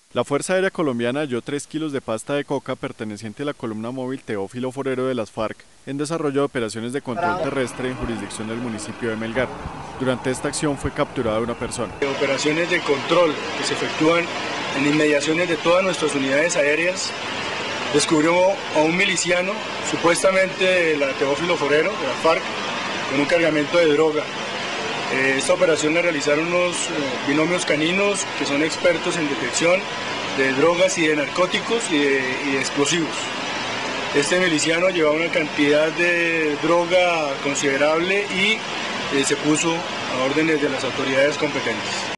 La Fuerza Aérea Colombiana halló 3 kilos de pasta de coca perteneciente a la columna móvil Teófilo Forero de las FARC en desarrollo de operaciones de control terrestre en jurisdicción del municipio de Melgar. Durante esta acción fue capturada una persona. Operaciones de control que se efectúan en inmediaciones de todas nuestras unidades aéreas, descubrió a un miliciano, supuestamente de la Teófilo Forero, de la FARC, con un cargamento de droga. Esta operación la realizaron unos binomios caninos que son expertos en detección de drogas y de narcóticos y de explosivos. Este miliciano llevaba una cantidad de droga considerable y se puso a órdenes de las autoridades competentes.